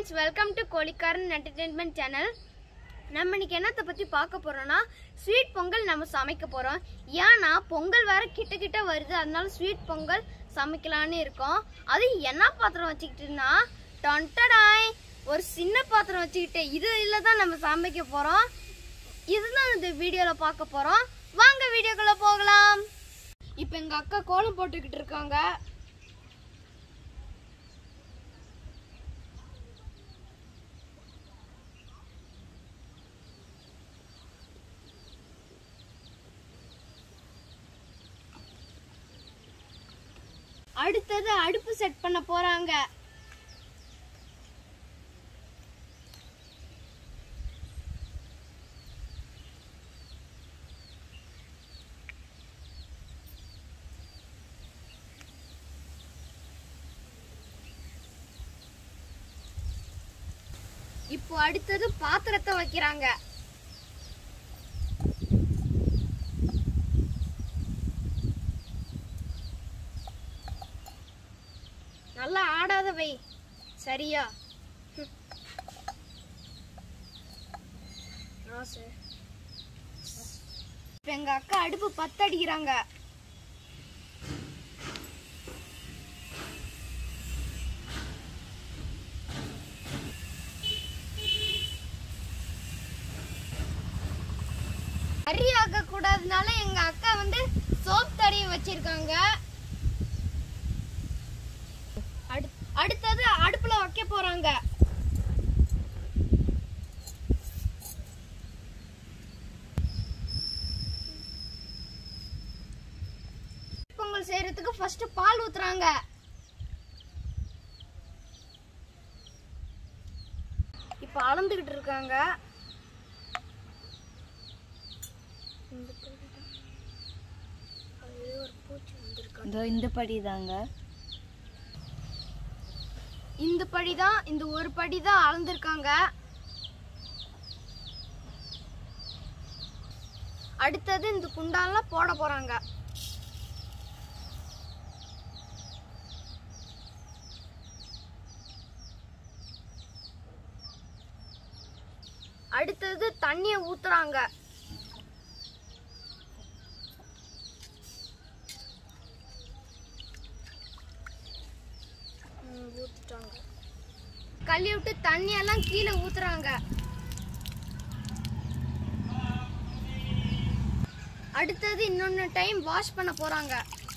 friends, welcome to Kolikaran Entertainment Channel. நம்ம இன்னைக்கு என்னத்தை பத்தி பார்க்க போறோம்னா ஸ்வீட் பொங்கல் நம்ம சமைக்க போறோம். ஏன்னா பொங்கல் வேற கிட்ட வருது, அதனால ஸ்வீட் பொங்கல் சமைக்கலாம்னு இருக்கோம். அது என்ன பாத்திரம் வச்சுக்கிட்டுனா டொண்டடாய் ஒரு சின்ன பாத்திரம் வச்சுக்கிட்டு இதுல தான் நம்ம சமைக்க போறோம். இதுதான் இந்த வீடியோல பார்க்க போறோம். வாங்க வீடியோக்குள்ள போகலாம். இப்போ எங்க அக்கா கோலம் போட்டுக்கிட்டு இருக்காங்க. அடுத்தது அடுப்பு செட் பண்ண போறாங்க. இப்போ அடுத்தது பாத்திரத்தை வைக்கிறாங்க. நல்லா ஆடாத வை, சரியா? இப்ப எங்க அக்கா அடுப்பு பத்தடிக்கிறாங்க. அரியாக கூடாதுனால எங்க அக்கா சோப் தடவி வச்சிருக்காங்க. அடுத்தது அடுப்புல வைக்க போறாங்க. பொங்கல் செய்யறதுக்கு ஃபர்ஸ்ட் பால் ஊத்துறாங்க. இப்ப அளந்துகிட்டு இருக்காங்க. இந்த படி தாங்க, இந்த படி தான், இந்த ஒரு படி தான் அளந்திருக்காங்க. அடுத்தது இந்த குண்டால போட போறாங்க. அடுத்தது தண்ணியை ஊத்துறாங்க. கள்ளி விட்டு தண்ணி எல்லாம் கீழே ஊத்துறாங்க. அடுத்தது இன்னொன்னு டைம் வாஷ் பண்ண போறாங்க.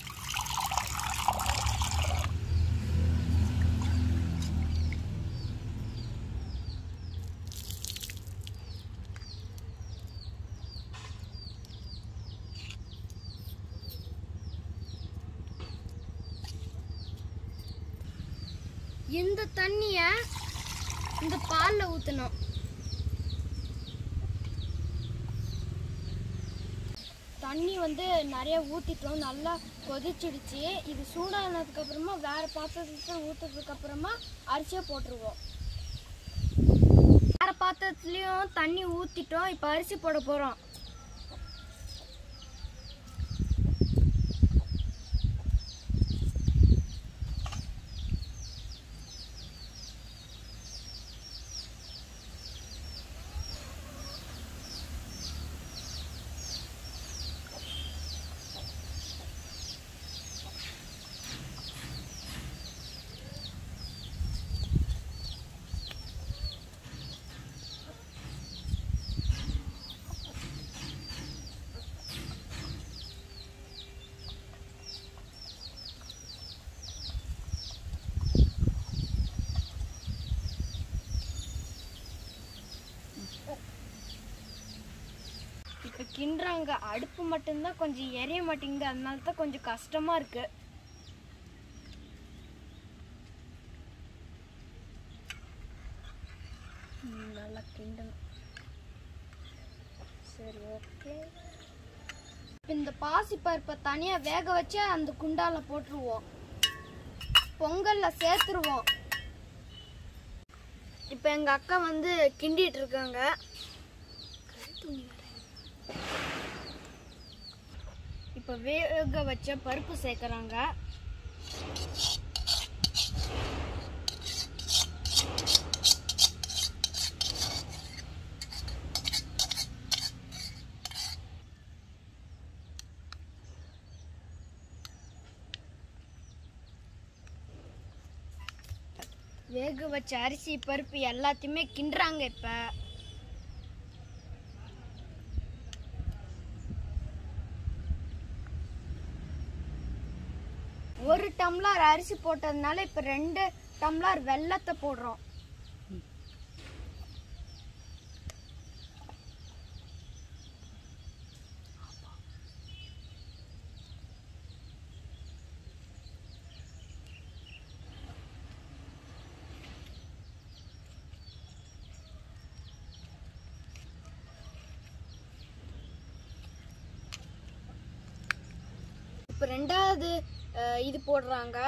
இந்த தண்ணிய இந்த பால்ல ஊத்தணும். தண்ணி நிறைய ஊத்திட்டோம், நல்லா கொதிச்சிடுச்சு. இது சூடானதுக்கு அப்புறமா வேற பாத்திரத்துல ஊத்துறதுக்கு அப்புறமா அரிசியை போட்டுருவோம். வேற பாத்திரத்துலயும் தண்ணி ஊத்திட்டோம். இப்ப அரிசி போட போறோம். இப்ப கிண்டுறாங்க. அடுப்பு மட்டும்தான் கொஞ்சம் எரிய மாட்டேங்குது, அதனால தான் கொஞ்சம் கஷ்டமா இருக்கு. நல்லா கிண்டணும். சரி, ஓகே. இந்த பாசி பருப்பை தனியா வேக வச்சு அந்த குண்டால போட்டுருவோம். பொங்கல்ல சேர்த்துருவோம். இப்ப எங்க அக்கா கிண்டிட்டு இருக்காங்க. இப்ப வேக வச்ச பருப்பு சேர்க்கறாங்க. வேக வச்ச அரிசி பருப்பு எல்லாத்தையுமே கிண்டுறாங்க. இப்ப ஒரு டம்ளர் அரிசி போட்டதுனால இப்ப 2 டம்ளர் வெல்லத்தை போடுறோம். இப்ப ரெண்டாவது இது போடுறாங்க.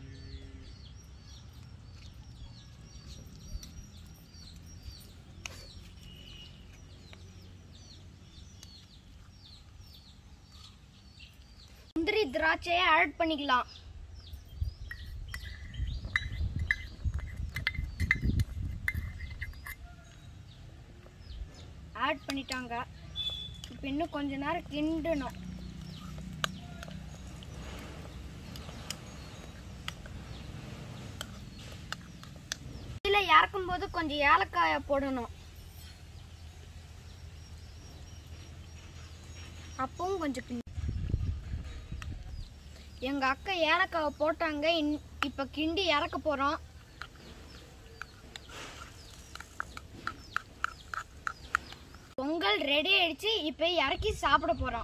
முந்திரி திராட்சையை ஆட் பண்ணிக்கலாம். ஆட் பண்ணிட்டாங்க. இப்ப இன்னும் கொஞ்ச நேரம் கிண்டணும். இறக்கும் போது கொஞ்சம் ஏலக்காய போடணும். அப்பவும் கொஞ்சம் எங்க அக்கா ஏலக்காவை போட்டாங்க. இப்ப கிண்டி இறக்க போறோம். பொங்கல் ரெடி ஆயிடுச்சு. இப்ப இறக்கி சாப்பிட போறோம்.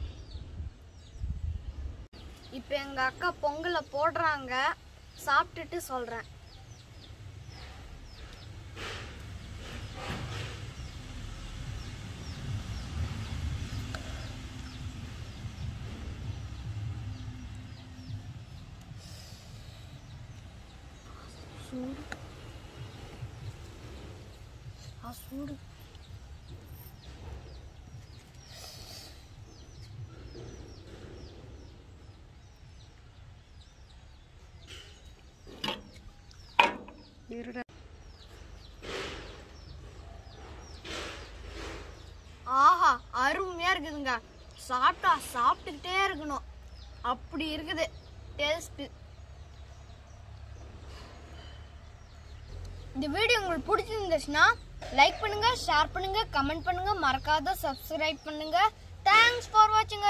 இப்ப எங்க அக்கா பொங்கலை போடுறாங்க. சாப்பிட்டுட்டு சொல்றேன். சூடு ஆஹா, அருமையா இருக்குதுங்க. சாப்பிட்டா சாப்பிட்டுக்கிட்டே இருக்கணும். அப்படி இருக்குது டேஸ்ட். இந்த வீடியோ உங்களுக்கு பிடிச்சிருந்துச்சுன்னா லைக் பண்ணுங்க, ஷேர் பண்ணுங்க, கமெண்ட் பண்ணுங்க, மறக்காத சப்ஸ்கிரைப் பண்ணுங்க. தேங்க்ஸ் ஃபார் வாட்சிங்.